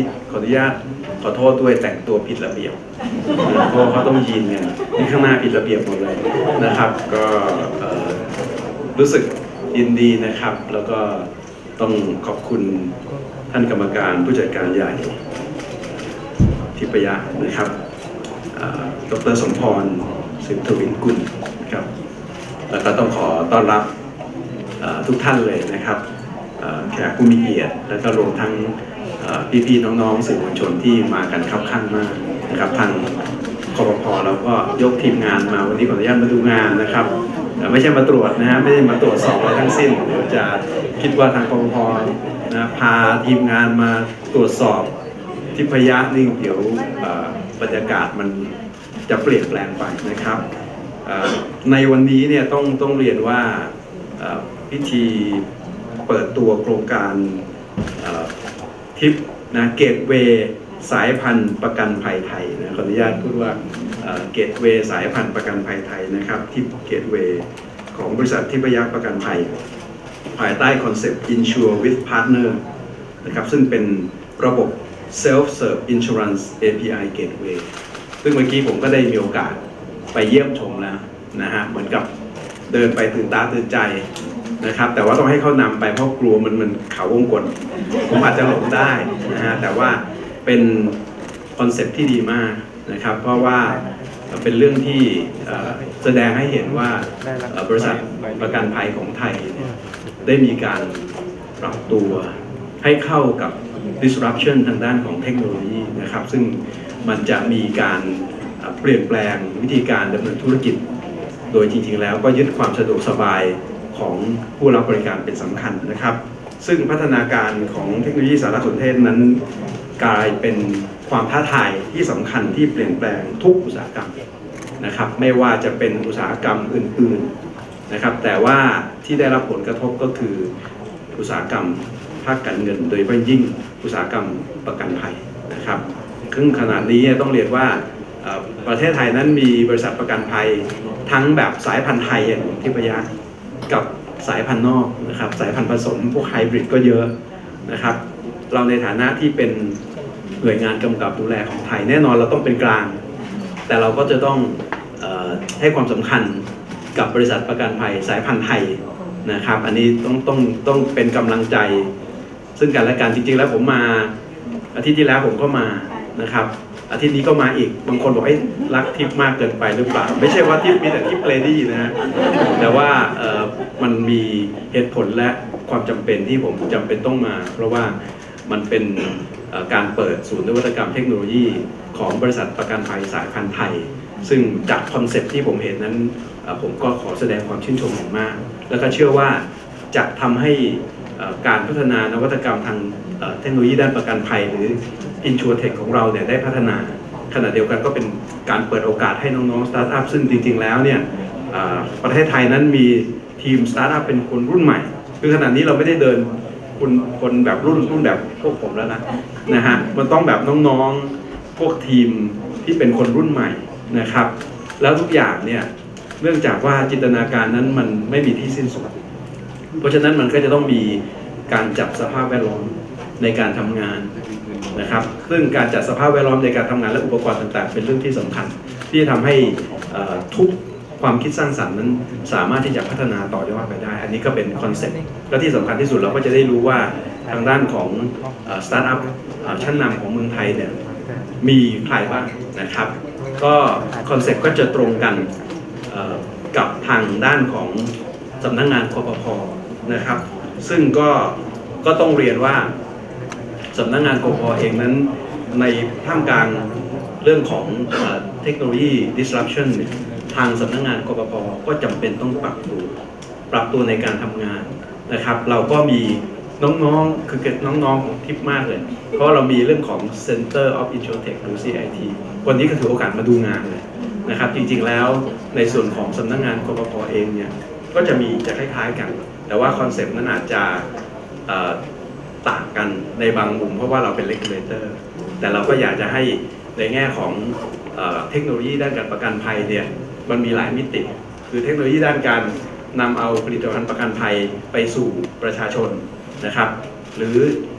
ขออนุญาตขอโทษด้วยแต่งตัวผิดระเบียบเพราะเขาต้องยีนกันนี่ข้างหน้าผิดระเบียบหมดเลยนะครับก็รู้สึกยินดีนะครับแล้วก็ต้องขอบคุณท่านกรรมการผู้จัดการใหญ่ทิพยะนะครับดร.สมพรสืบทวินกุลครับแล้วก็ต้องขอต้อนรับทุกท่านเลยนะครับแขกผู้มีเกียรติและก็รวมทั้งพี่ๆน้องๆสื่อมวลชนที่มากันคับข้างมากนะครับทางคปภเราก็ยกทีมงานมาวันนี้ขออนุญาตมาดูงานนะครับไม่ใช่มาตรวจนะฮะไม่ได้มาตรวจสอบอะไรทั้งสิ้นเดี๋ยวจะคิดว่าทางคปภนะพาทีมงานมาตรวจสอบทิพยะนี่เดี๋ยวบรรยากาศมันจะเปลี่ยนแปลงไปนะครับในวันนี้เนี่ยต้องเรียนว่าพิธีเปิดตัวโครงการทิปนะเกตเวย์สายพันธุ์ประกันภัยไทยนะขออนุญาตพูดว่าเกตเวย์สายพันธุ์ประกันภัยไทยนะครับทิปเกตเวย์ของบริษัททิพยประกันภัยภายใต้คอนเซปต์ Insure with Partner นะครับซึ่งเป็นระบบ Self-Serve Insurance API Gateway ซึ่งเมื่อกี้ผมก็ได้มีโอกาสไปเยี่ยมชมแล้วนะฮะเหมือนกับเดินไปตื่นตาตื่นใจนะครับแต่ว่าต้องให้เขานำไปเพราะกลัวมันเขาวงกลผมอาจจะหลงได้นะฮะแต่ว่าเป็นคอนเซ็ปต์ที่ดีมากนะครับเพราะว่าเป็นเรื่องที่แสดงให้เห็นว่าบริษัทประกันภัยของไทยได้มีการปรับตัวให้เข้ากับ disruption ทางด้านของเทคโนโลยีนะครับซึ่งมันจะมีการเปลี่ยนแปลงวิธีการดำเนินธุรกิจโดยจริงๆแล้วก็ยึดความสะดวกสบายของผู้รับบริการเป็นสำคัญนะครับซึ่งพัฒนาการของเทคโนโลยีสารสนเทศนั้นกลายเป็นความท้าทายที่สำคัญที่เปลี่ยนแปลงทุกอุตสาหกรรมนะครับไม่ว่าจะเป็นอุตสาหกรรมอื่นๆนะครับแต่ว่าที่ได้รับผลกระทบก็คืออุตสาหกรรมภาคการเงินโดยเฉพาะยิ่งอุตสาหกรรมประกันภัยนะครับซึ่งขณะนี้ต้องเรียนว่าประเทศไทยนั้นมีบริษัทประกันภัยทั้งแบบสายพันธุ์ไทยอย่างทิพยะกับสายพันธุ์นอกนะครับสายพันธุ์ผสมพวกไฮบริดก็เยอะนะครับเราในฐานะที่เป็นหน่วยงานกำกับดูแลของไทยแน่นอนเราต้องเป็นกลางแต่เราก็จะต้องให้ความสำคัญกับบริษัทประกันภัยสายพันธุ์ไทยนะครับอันนี้ต้องเป็นกำลังใจซึ่งกันและกันจริงๆแล้วผมมาอาทิตย์ที่แล้วผมก็มานะครับอาทิตย์นี้ก็มาอีกบางคนบอกไอ้รักทิปมากเกินไปหรือเปล่าไม่ใช่ว่าทิปมีแต่ทิปเลดี้นะฮะแต่ว่ามันมีเหตุผลและความจำเป็นที่ผมจำเป็นต้องมาเพราะว่ามันเป็นการเปิดศูนย์นวัตกรรมเทคโนโลยีของบริษัทประกันภัยสายพันธุ์ไทยซึ่งจากคอนเซ็ปต์ที่ผมเห็นนั้นผมก็ขอแสดงความชื่นชมอย่างมากแล้วก็เชื่อว่าจะทำให้การพัฒนานวัตกรรมทางเทคโนโลยีด้านประกันภัยหรือ InsurTech ของเราเนี่ยได้พัฒนาขณะเดียวกันก็เป็นการเปิดโอกาสให้น้องๆสตาร์ทอัพซึ่งจริงๆแล้วเนี่ยประเทศไทยนั้นมีทีมสตาร์ทอัพเป็นคนรุ่นใหม่คือขณะนี้เราไม่ได้เดินคนแบบรุ่นแบบพวกผมแล้วนะฮะมันต้องแบบน้องๆพวกทีมที่เป็นคนรุ่นใหม่นะครับแล้วทุกอย่างเนี่ยเนื่องจากว่าจินตนาการนั้นมันไม่มีที่สิ้นสุดเพราะฉะนั้นมันก็จะต้องมีการจัดสภาพแวดล้อมในการทำงานนะครับซึ่งการจัดสภาพแวดล้อมในการทำงานและอุปกรณ์ต่างๆเป็นเรื่องที่สำคัญที่ทำให้ทุกความคิดสร้างสรรค์นั้นสามารถที่จะพัฒนาต่อยอดไปได้อันนี้ก็เป็นคอนเซ็ปต์และที่สำคัญที่สุดเราก็จะได้รู้ว่าทางด้านของสตาร์ทอัพชั้นนำของเมืองไทยเนี่ยมีใครบ้างนะครับก็คอนเซ็ปต์ก็จะตรงกันกับทางด้านของสำนักงานคปภ.นะครับซึ่งก็ต้องเรียนว่าสำนักงานคปภ.เองนั้นในท่ามกลางเรื่องของเทคโนโลยี disruption ทางสำนักงานคปภ.ก็จำเป็นต้องปรับตัวในการทำงานนะครับเราก็มีน้องๆคือน้องๆของทิปมากเลยเพราะเรามีเรื่องของ Center of InsurTech หรือ CIT วันนี้ก็ถือโอกาสมาดูงานเลยนะครับจริงๆแล้วในส่วนของสำนักงานคปภ.เองเนี่ยก็จะคล้ายๆกันแต่ว่าคอนเซปต์นั้นอาจจะต่างกันในบางมุมเพราะว่าเราเป็น regulator แต่เราก็อยากจะให้ในแง่ของเทคโนโลยีด้านการประกันภัยเนี่ยมันมีหลายมิติคือเทคโนโลยีด้านการนำเอาผลิตภัณฑ์ประกันภัยไปสู่ประชาชนนะครับหรือ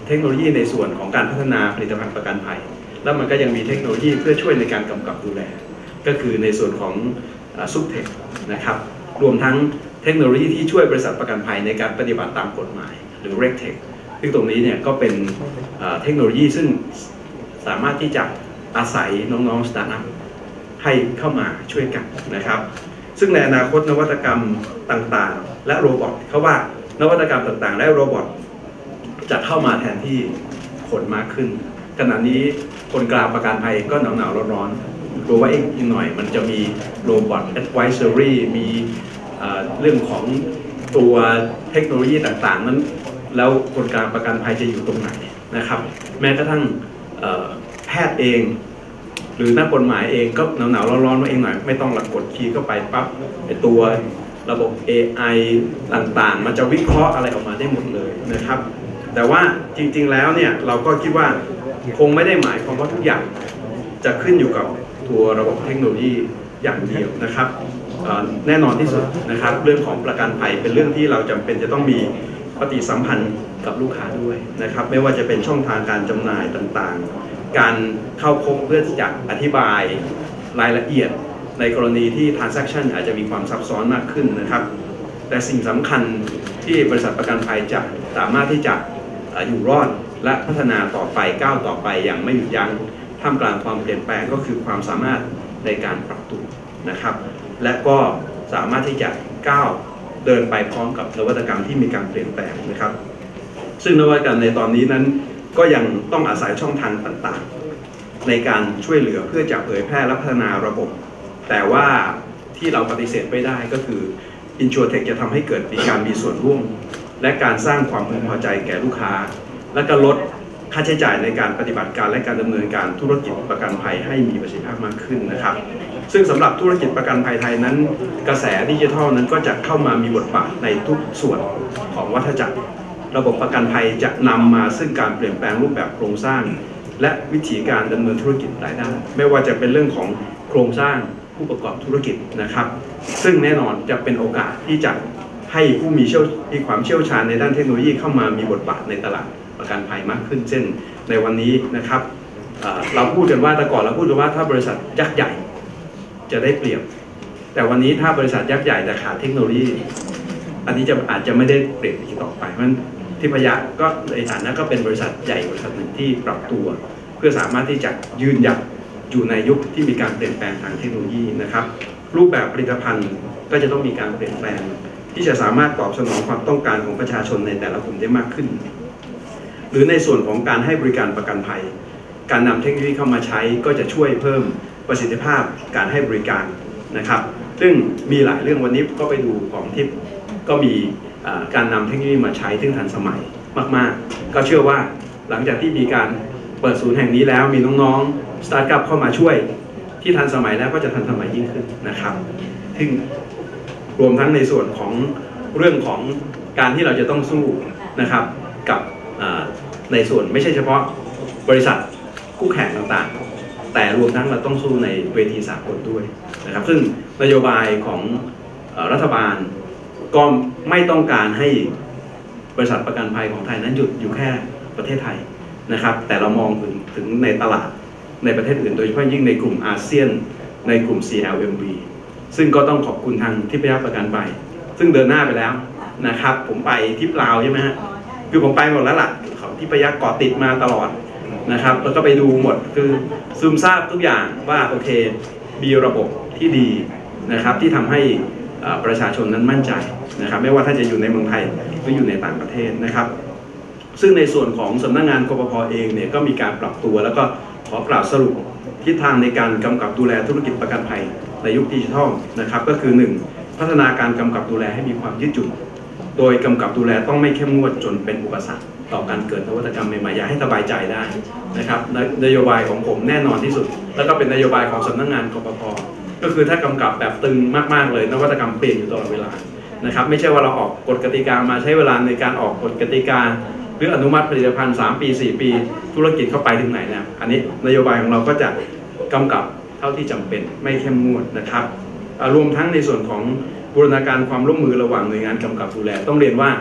เทคโนโลยีในส่วนของการพัฒนาผลิตภัณฑ์ประกันภัยแล้วมันก็ยังมีเทคโนโลยีเพื่อช่วยในการกำกับดูแลก็คือในส่วนของซุปเทคนะครับรวมทั้งเทคโนโลยีที่ช่วยบริษัทประกันภัยในการปฏิบัติตามกฎหมายหรือ RegTech ซึ่งตรงนี้เนี่ยก็เป็นเทคโนโลยีซึ่งสามารถที่จะอาศัยน้องๆสตาร์ทอัพให้เข้ามาช่วยกันนะครับซึ่งในอนาคตนวัตกรรมต่างๆและโรบอทเขาว่านวัตกรรมต่างๆและโรบอทจะเข้ามาแทนที่คนมากขึ้นขณะนี้คนกลางประกันภัยก็หนาวๆร้อนๆกลัวว่าอีกหน่อยมันจะมีโรบอท advisory มีเรื่องของตัวเทคโนโลยีต่างๆนั้นแล้วคนกลางประกันภัยจะอยู่ตรงไหนนะครับแม้กระทั่งแพทย์เองหรือนักกฎหมายเองก็หนาวๆร้อนๆมาเองหน่อยไม่ต้องหลักกดคีย์เข้าไปปั๊บไอตัวระบบ AI ต่างๆมันจะวิเคราะห์อะไรออกมาได้หมดเลยนะครับแต่ว่าจริงๆแล้วเนี่ยเราก็คิดว่าคงไม่ได้หมายความว่าทุกอย่างจะขึ้นอยู่กับตัวระบบเทคโนโลยีอย่างเดียวนะครับแน่นอนที่สุดนะครับเรื่องของประกันภัยเป็นเรื่องที่เราจำเป็นจะต้องมีปฏิสัมพันธ์กับลูกค้าด้วยนะครับไม่ว่าจะเป็นช่องทางการจำหน่ายต่างๆการเข้าพบเพื่อจะอธิบายรายละเอียดในกรณีที่ transaction อาจจะมีความซับซ้อนมากขึ้นนะครับแต่สิ่งสำคัญที่บริษัทประกันภัยจะสามารถที่จะอยู่รอดและพัฒนาต่อไปก้าวต่อไปอย่างไม่หยุดยั้งท่ามกลางความเปลี่ยนแปลงก็คือความสามารถในการปรับตัวนะครับและก็สามารถที่จะก้าวเดินไปพร้อมกับนวัตกรรมที่มีการเปลี่ยนแปลงนะครับซึ่งนวัตกรรมในตอนนี้นั้นก็ยังต้องอาศัยช่องทางต่างๆในการช่วยเหลือเพื่อจะเผยแพร่และพัฒนาระบบแต่ว่าที่เราปฏิเสธไม่ได้ก็คือ InsurTech จะทำให้เกิดการมีส่วนร่วมและการสร้างความพึงพอใจแก่ลูกค้าและก็ลดค่าใช้จ่ายในการปฏิบัติการและการดำเนินการธุรกิจประกันภัยให้มีประสิทธิภาพมากขึ้นนะครับซึ่งสำหรับธุรกิจประกันภัยไทยนั้นกระแสดิจิทัลนั้นก็จะเข้ามามีบทบาทในทุกส่วนของวัฏจักรระบบประกันภัยจะนำมาซึ่งการเปลี่ยนแปลงรูปแบบโครงสร้างและวิธีการดำเนินธุรกิจหลายด้านไม่ว่าจะเป็นเรื่องของโครงสร้างผู้ประกอบธุรกิจนะครับซึ่งแน่นอนจะเป็นโอกาสที่จะให้ผู้มีความเชี่ยวชาญในด้านเทคโนโลยีเข้ามามีบทบาทในตลาดประกันภัยมากขึ้นเช่นในวันนี้นะครับเราพูดกันว่าแต่ก่อนเราพูดกันว่าถ้าบริษัทยักษ์ใหญ่จะได้เปรียบแต่วันนี้ถ้าบริษัทยักษ์ใหญ่แต่ขาดเทคโนโลยีอันนี้อาจจะไม่ได้เปรียบอีกต่อไปเพราะฉะนั้นทิพยะก็ในฐานะก็เป็นบริษัทใหญ่บริษัทหนึ่งที่ปรับตัวเพื่อสามารถที่จะยืนหยัดอยู่ในยุคที่มีการเปลี่ยนแปลงทางเทคโนโลยีนะครับรูปแบบผลิตภัณฑ์ก็จะต้องมีการเปลี่ยนแปลงที่จะสามารถตอบสนองความต้องการของประชาชนในแต่ละกลุ่มได้มากขึ้นหรือในส่วนของการให้บริการประกันภัยการนำเทคโนโลยีเข้ามาใช้ก็จะช่วยเพิ่มประสิทธิภาพการให้บริการนะครับซึ่งมีหลายเรื่องวันนี้ก็ไปดูของทิปก็มีการนำเทคโนโลยีมาใช้ซึ่งทันสมัยมากๆก็เชื่อว่าหลังจากที่มีการเปิดศูนย์แห่งนี้แล้วมีน้องๆสตาร์ทอัพเข้ามาช่วยที่ทันสมัยแล้วก็จะทันสมัยยิ่งขึ้นนะครับซึ่งรวมทั้งในส่วนของเรื่องของการที่เราจะต้องสู้นะครับกับในส่วนไม่ใช่เฉพาะบริษัทคู่แข่งต่างๆแต่รวมทั้งเราต้องสู้ในเวทีสากลด้วยนะครับซึ่งนโยบายของรัฐบาลก็ไม่ต้องการให้บริษัทประกันภัยของไทยนั้นหยุดอยู่แค่ประเทศไทยนะครับแต่เรามองถึงในตลาดในประเทศอื่นโดยเฉพาะยิ่งในกลุ่มอาเซียนในกลุ่ม CLMV ซึ่งก็ต้องขอบคุณทางทิพยประกันภัยซึ่งเดินหน้าไปแล้วนะครับผมไปทิพลาวใช่ไหมฮะคือผมไปหมดแล้วล่ะของทิพยเกาะติดมาตลอดนะครับแล้วก็ไปดูหมดคือซึมซาบทุกอย่างว่าโอเคมีระบบที่ดีนะครับที่ทำให้ประชาชนนั้นมั่นใจนะครับไม่ว่าถ้าจะอยู่ในเมืองไทยหรืออยู่ในต่างประเทศนะครับซึ่งในส่วนของสำนักงานกปภ.เองเนี่ยก็มีการปรับตัวแล้วก็ขอกล่าวสรุปทิศทางในการกำกับดูแลธุรกิจประกันภัยในยุคดิจิทัลนะครับก็คือ 1. พัฒนาการกำกับดูแลให้มีความยืดหยุ่นโดยกำกับดูแลต้องไม่เข้มงวดจนเป็นอุปสรรคต่อการเกิดนวัตกรรมใหม่ๆอย่าให้สบายใจได้นะครับนโยบายของผมแน่นอนที่สุดแล้วก็เป็นนโยบายของสำนักงานกปภ.ก็คือถ้ากำกับแบบตึงมากๆเลยนวัตกรรมเปลี่ยนอยู่ตลอดเวลานะครับไม่ใช่ว่าเราออกกฎกติกามาใช้เวลาในการออกกฎกติกาหรืออนุมัติผลิตภัณฑ์3 ปี 4 ปีธุรกิจเข้าไปถึงไหนเนี่ยอันนี้นโยบายของเราก็จะกำกับเท่าที่จำเป็นไม่เข้มงวดนะครับรวมทั้งในส่วนของบูรณาการความร่วมมือระหว่างหน่วยงานกำกับดูแลต้องเรียนว่าข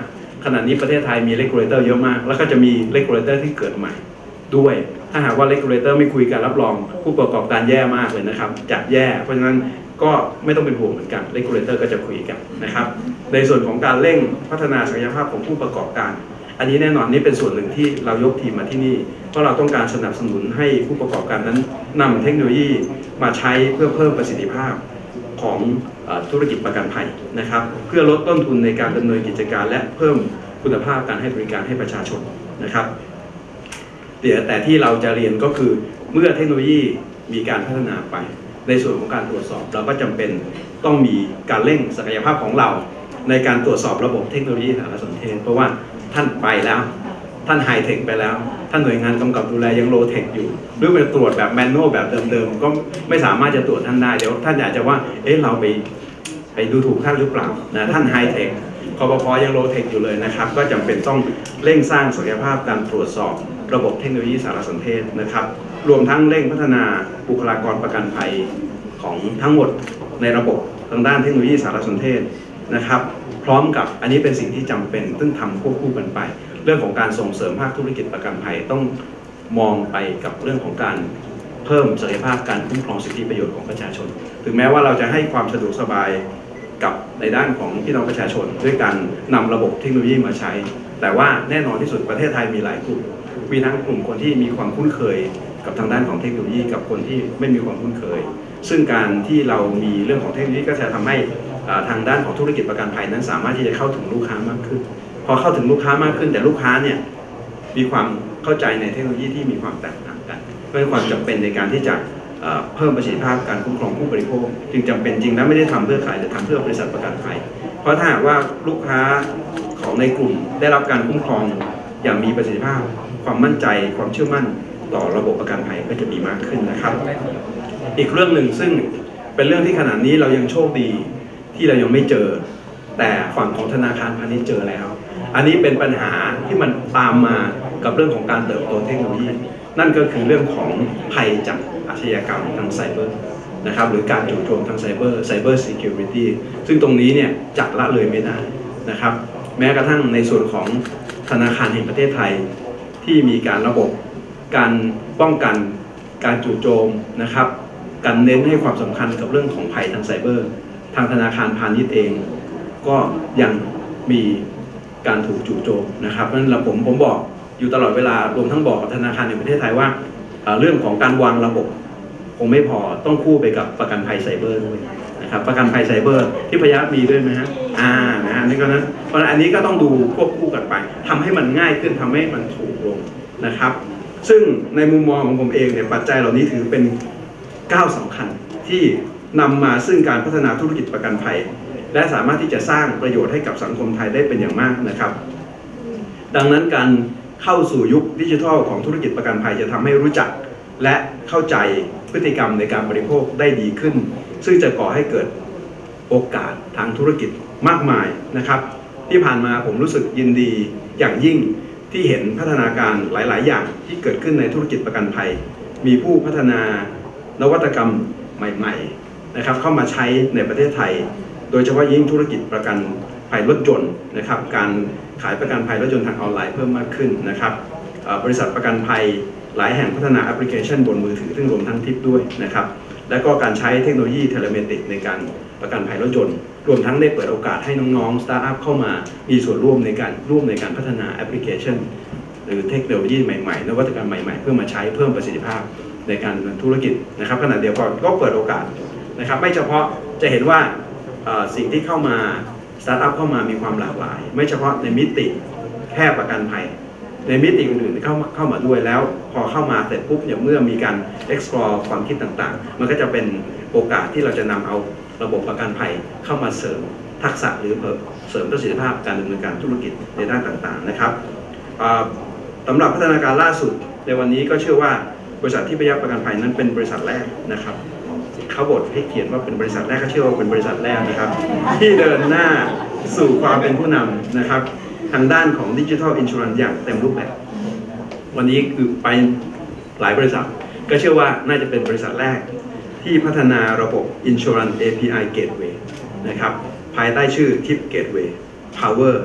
ขณะนี้ประเทศไทยมี regulator เยอะมากแล้วก็จะมี regulator ที่เกิดใหม่ด้วยถ้าหากว่า regulator ไม่คุยกันรับรองผู้ประกอบการแย่มากเลยนะครับจะแย่เพราะฉะนั้นก็ไม่ต้องเป็นห่วงเหมือนกัน regulator ก็จะคุยกันนะครับในส่วนของการเร่งพัฒนาศักยภาพของผู้ประกอบการอันนี้แน่นอนนี่เป็นส่วนหนึ่งที่เรายกทีมมาที่นี่เพราะเราต้องการสนับสนุนให้ผู้ประกอบการนั้นนำเทคโนโลยีมาใช้เพื่อเพิ่มประสิทธิภาพของธุรกิจประกันภัยนะครับเพื่อลดต้นทุนในการดำเนินกิจการและเพิ่มคุณภาพการให้บริการให้ประชาชนนะครับแต่ที่เราจะเรียนก็คือเมื่อเทคโนโลยีมีการพัฒนาไปในส่วนของการตรวจสอบเราก็จำเป็นต้องมีการเร่งศักยภาพของเราในการตรวจสอบระบบเทคโนโลยีสารสนเทศเพราะว่าท่านไปแล้วท่านไฮเทคไปแล้วท่านหน่วยงานกำกับดูแลยังโลเทคอยู่หรือไปตรวจแบบแมนนวลแบบเดิมๆก็ไม่สามารถจะตรวจท่านได้เดี๋ยวท่านอยากจะว่าเราไปดูถูกท่านหรือเปล่านะท่านไฮเทคคปภ.ยังโลเทคอยู่เลยนะครับก็จำเป็นต้องเร่งสร้างศักยภาพการตรวจสอบระบบเทคโนโลยีสารสนเทศนะครับรวมทั้งเร่งพัฒนาบุคลากรประกันภัยของทั้งหมดในระบบทางด้านเทคโนโลยีสารสนเทศนะครับพร้อมกับอันนี้เป็นสิ่งที่จำเป็นซึ่งทำควบคู่กันไปเรื่องของการส่งเสริมภาคธุรกิจประกันภัยต้องมองไปกับเรื่องของการเพิ่มศักยภาพการคุ้มครองสิทธิประโยชน์ของประชาชนถึงแม้ว่าเราจะให้ความสะดวกสบายกับในด้านของพี่น้องประชาชนด้วยการนำระบบเทคโนโลยีมาใช้แต่ว่าแน่นอนที่สุดประเทศไทยมีหลายกลุ่มมีทั้งกลุ่มคนที่มีความคุ้นเคยกับทางด้านของเทคโนโลยีกับคนที่ไม่มีความคุ้นเคยซึ่งการที่เรามีเรื่องของเทคโนโลยีก็จะทำให้ทางด้านของธุรกิจประกันภัยนั้นสามารถที่จะเข้าถึงลูกค้ามากขึ้นพอเข้าถึงลูกค้ามากขึ้นแต่ลูกค้าเนี่ยมีความเข้าใจในเทคโนโลยีที่มีความแตกต่างกันเพราะความจำเป็นในการที่จะเพิ่มประสิทธิภาพการคุ้มครองผู้บริโภคจึงจำเป็นจริงแล้วไม่ได้ทำเพื่อขายแต่ทำเพื่อบริษัทประกันภัยเพราะถ้าหากว่าลูกค้าของในกลุ่มได้รับการคุ้มครองอย่างมีประสิทธิภาพความมั่นใจความเชื่อมั่นต่อระบบประกันภัยก็จะมีมากขึ้นนะครับอีกเรื่องหนึ่งซึ่งเป็นเรื่องที่ขณะนี้เรายังโชคดีที่เรายังไม่เจอแต่ฝั่งของธนาคารพาณิชย์เจอแล้วอันนี้เป็นปัญหาที่มันตามมากับเรื่องของการเติบโตเทคโนโลยีนั่นก็คือเรื่องของภัยจากอาชญากรรมทางไซเบอร์นะครับหรือการจู่โจมทางไซเบอร์ซิเคียวริตี้ซึ่งตรงนี้เนี่ยจัดละเลยไม่ได้นะครับแม้กระทั่งในส่วนของธนาคารแห่งประเทศไทยที่มีการระบบการป้องกันการจู่โจมนะครับการเน้นให้ความสำคัญกับเรื่องของภัยทางไซเบอร์ทางธนาคารพาณิชย์เองก็ยังมีการถูกจู่โจมนะครับเพราะฉะนั้นผมบอกอยู่ตลอดเวลารวมทั้งบอกกับธนาคารในประเทศไทยว่าเรื่องของการวางระบบคงไม่พอต้องคู่ไปกับประกันภัยไซเบอร์ด้วยนะครับประกันภัยไซเบอร์ที่พยัคฆ์มีด้วยไหมฮะนะฮะนี่ก็นั้นเพราะฉะนั้นอันนี้ก็ต้องดูควบคู่กันไปทำให้มันง่ายขึ้นทำให้มันถูกลงนะครับซึ่งในมุมมองของผมเองเนี่ยปัจจัยเหล่านี้ถือเป็นก้าวสำคัญที่นำมาซึ่งการพัฒนาธุรกิจประกันภัยและสามารถที่จะสร้างประโยชน์ให้กับสังคมไทยได้เป็นอย่างมากนะครับดังนั้นการเข้าสู่ยุคดิจิทัลของธุรกิจประกันภัยจะทำให้รู้จักและเข้าใจพฤติกรรมในการบริโภคได้ดีขึ้นซึ่งจะก่อให้เกิดโอกาสทางธุรกิจมากมายนะครับที่ผ่านมาผมรู้สึกยินดีอย่างยิ่งที่เห็นพัฒนาการหลายๆอย่างที่เกิดขึ้นในธุรกิจประกันภัยมีผู้พัฒนานวัตกรรมใหม่ๆนะครับเข้ามาใช้ในประเทศไทยโดยเฉพาะยิ่งธุรกิจประกันภัยรถยนต์นะครับการขายประกันภัยรถยนต์ทางออนไลน์เพิ่มมากขึ้นนะครับบริษัทประกันภัยหลายแห่งพัฒนาแอปพลิเคชันบนมือถือซึ่งรวมทั้งทิปด้วยนะครับและก็การใช้เทคโนโลยีเทเลเมติกในการประกันภัยรถยนต์รวมทั้งได้เปิดโอกาสให้น้องๆสตาร์ทอัพเข้ามามีส่วนร่วมในการพัฒนาแอปพลิเคชันหรือเทคโนโลยีใหม่ๆนวัตกรรมใหม่ๆเพื่อมาใช้เพิ่มประสิทธิภาพในการดำเนินธุรกิจนะครับขณะเดียวกันก็เปิดโอกาสนะครับไม่เฉพาะจะเห็นว่าสิ่งที่เข้ามาสตาร์ทอัพเข้ามามีความหลากหลายไม่เฉพาะในมิติแค่ประกันภัยในมิติอื่นๆเข้ามาด้วยแล้วพอเข้ามาเสร็จปุ๊บเนี่ยเมื่อมีการ explore ความคิดต่างๆมันก็จะเป็นโอกาสที่เราจะนำเอาระบบประกันภัยเข้ามาเสริมทักษะหรือเสริมประสิทธิภาพการดำเนินการธุรกิจในด้านต่างๆนะครับสำหรับพัฒนาการล่าสุดในวันนี้ก็เชื่อว่าบริษัทที่พยัคฆ์ประกันภัยนั้นเป็นบริษัทแรกนะครับเขาบทให้เขียนว่าเป็นบริษัทแรกก็เชื่อว่าเป็นบริษัทแรกนะครับที่เดินหน้าสู่ความเป็นผู้นำนะครับทางด้านของดิจิทัลอินชูรันซ์อย่างเต็มรูปแบบวันนี้คือไปหลายบริษัทก็เชื่อว่าน่าจะเป็นบริษัทแรกที่พัฒนาระบบ Insurance API Gateway นะครับภายใต้ชื่อ TIP Gateway Power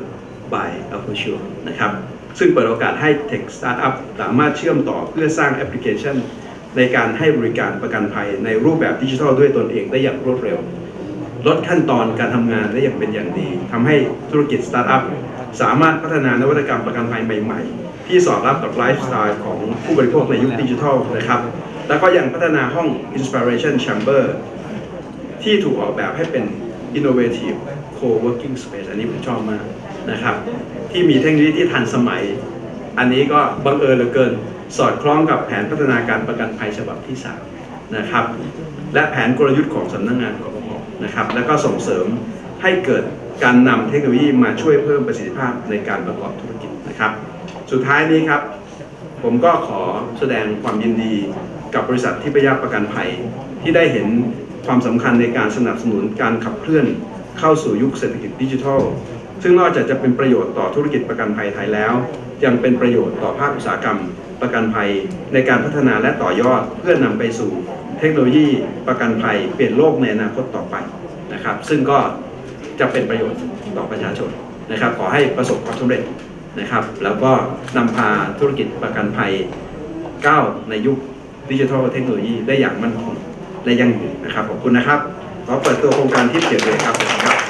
by Aperture นะครับซึ่งเปิดโอกาสให้ Tech Startup สามารถเชื่อมต่อเพื่อสร้างแอปพลิเคชันในการให้บริการประกันภัยในรูปแบบดิจิทัลด้วยตนเองได้อย่างรวดเร็วลดขั้นตอนการทำงานได้อย่างเป็นอย่างดีทำให้ธุรกิจสตาร์ทอัพสามารถพัฒนานวัตกรรมประกันภัยใหม่ๆที่สอดรับกับไลฟ์สไตล์ของผู้บริโภคในยุคดิจิทัลนะครับแล้วก็ยังพัฒนาห้อง Inspiration Chamber ที่ถูกออกแบบให้เป็น Innovative Co-working Space อันนี้ผมชอบมากนะครับที่มีเทคโนโลยีที่ทันสมัยอันนี้ก็บังเอิญเหลือเกินสอดคล้องกับแผนพัฒนาการประกันภัยฉบับที่3นะครับและแผนกลยุทธ์ของสำนักงานกปภ.นะครับและก็ส่งเสริมให้เกิดการนำเทคโนโลยีมาช่วยเพิ่มประสิทธิภาพในการประกอบธุรกิจนะครับสุดท้ายนี้ครับผมก็ขอแสดงความยินดีกับบริษัททิพยประกันภัยที่ได้เห็นความสำคัญในการสนับสนุนการขับเคลื่อนเข้าสู่ยุคเศรษฐกิจดิจิทัลซึ่งนอกจากจะเป็นประโยชน์ต่อธุรกิจประกันภัยไทยแล้วยังเป็นประโยชน์ต่อภาคอุตสาหกรรมประกันภัยในการพัฒนาและต่อยอดเพื่อนำไปสู่เทคโนโลยีประกันภัยเปลี่ยนโลกในอนาคตต่อไปนะครับซึ่งก็จะเป็นประโยชน์ต่อประชาชนนะครับขอให้ประสบความสำเร็จนะครับแล้วก็นำพาธุรกิจประกันภัยก้าวในยุคดิจิทัลเทคโนโลยีได้อย่างมั่นคงและยั่งยืนนะครับขอบคุณนะครับขอเปิดตัวโครงการที่เกียรติเลยครับ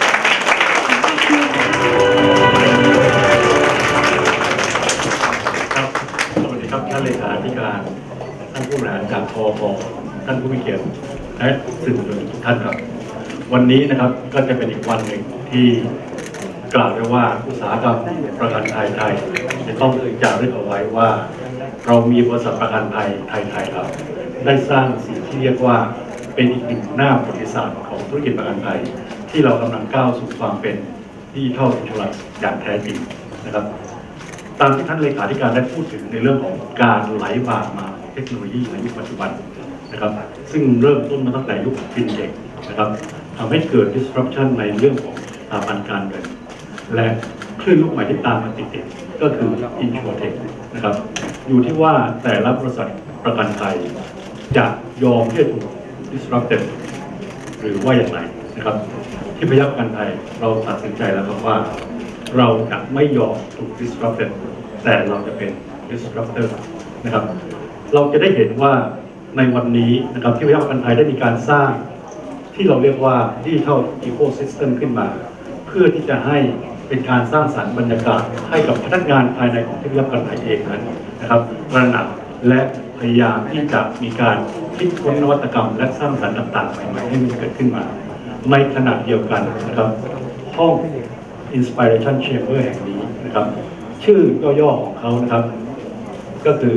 สวัสดีครับท่านเลขาธิการท่านผู้บริหารจากคอพ.ท่านผู้มีเกียรติและสื่อมวลชนทุกท่านครับวันนี้นะครับก็จะเป็นอีกวันหนึ่งที่กล่าวได้ว่าอุตสาหกรรมประกันภัยไทยจะต้องจารึกเอาไว้ว่าเรามีบริษัทประกันภัยไทยครับได้สร้างสิ่งที่เรียกว่าเป็นอีกหนึ่งหน้าประวัติศาสตร์ของธุรกิจประกันภัยที่เรากำลังก้าวสู่ความเป็นดิจิทัลอินชัวรันซ์อย่างแท้จริงนะครับตามที่ท่านเลขาธิการได้พูดถึงในเรื่องของการไหลบ่ามาเทคโนโลยีในยุคปัจจุบันนะครับซึ่งเริ่มต้นมาตั้งแต่ยุคฟินเทคนะครับทำให้เกิด disruption ในเรื่องของสถาบันการเงินและคลื่นลูกใหม่ที่ตามมาติดๆก็คือ InsurTech นะครับอยู่ที่ว่าแต่ละบริษัทประกันภัยจะยอมที่จะถูก disrupted หรือว่าอย่างไรนะครับที่พยัคฆ์ประกันภัยเราตัดสินใจแล้วครับว่าเราจะไม่ยอมถูก disrupted แต่เราจะเป็น disruptor นะครับเราจะได้เห็นว่าในวันนี้นะครับที่พยัคฆ์ประกันภัยได้มีการสร้างที่เราเรียกว่า Digital Ecosystem ขึ้นมาเพื่อที่จะให้เป็นการสร้างสรรค์บรรยากาศให้กับพนักงานภายในของที่พยัคฆ์ประกันภัยเองนั้นนะครับตระหนักและพยายามที่จะมีการคิดค้นนวัตกรรมและสร้างสรรค์ต่างๆใหม่ๆให้มันเกิดขึ้นมาในขณะเดียวกันนะครับห้อง Inspiration Chamber แห่งนี้นะครับชื่อย่อๆของเขานะครับก็คือ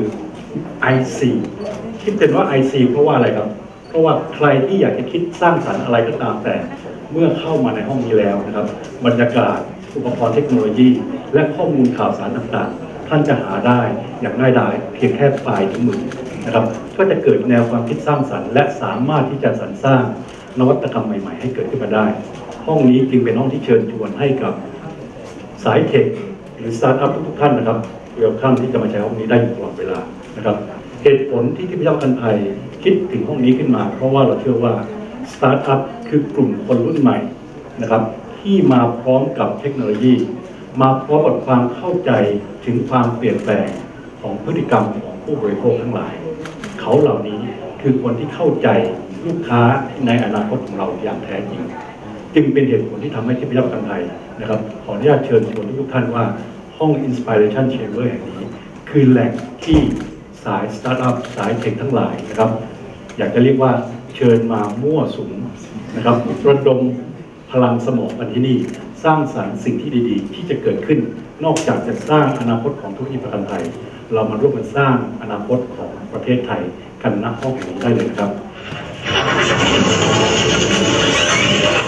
IC ที่เป็นว่า IC เพราะว่าอะไรครับเพราะว่าใครที่อยากจะคิดสร้างสรรค์อะไรก็ตามแต่เมื่อเข้ามาในห้องนี้แล้วนะครับบรรยากาศอุปกรณ์เทคโนโลยีและข้อมูลข่าวสารต่างๆท่านจะหาได้อย่างง่ายดายเพียงแค่ปลายนิ้วมือนะครับก็จะเกิดแนวความคิดสร้างสรรค์และสามารถที่จะสรรสร้างนวัตกรรมใหม่ๆให้เกิดขึ้นมาได้ห้องนี้จึงเป็นห้องที่เชิญชวนให้กับสายเทคหรือสตาร์ทอัพทุกท่านนะครับเวลคัมที่จะมาใช้ห้องนี้ได้อยู่ตลอดเวลานะครับเหตุผลที่พยัคฆ์ประกันภัยคิดถึงห้องนี้ขึ้นมาเพราะว่าเราเชื่อว่าสตาร์ทอัพคือกลุ่มคนรุ่นใหม่นะครับที่มาพร้อมกับเทคโนโลยีมาพร้อมกับความเข้าใจถึงความเปลี่ยนแปลงของพฤติกรรมของผู้บริโภคทั้งหลายเขาเหล่านี้คือคนที่เข้าใจลูกค้าในอนาคตของเราอย่างแท้จริงจึงเป็นเหตุผลที่ทำให้ที่พยัคฆ์ประกันภัยนะครับขออนุญาตเชิญชวนทุกท่านว่าห้อง Inspiration Chamber แห่งนี้คือแหล่งที่สายสตาร์ทอัพสายเทคทั้งหลายนะครับอยากจะเรียกว่าเชิญมามั่วสุมนะครับระดมพลังสมองกันที่นี่สร้างสรรค์สิ่งที่ดีๆที่จะเกิดขึ้นนอกจากจะสร้างอนาคตของธุรกิจประกันภัยเรามาร่วมกันสร้างอนาคตของประเทศไทยกันณห้องแห่งนี้ได้เลยครับ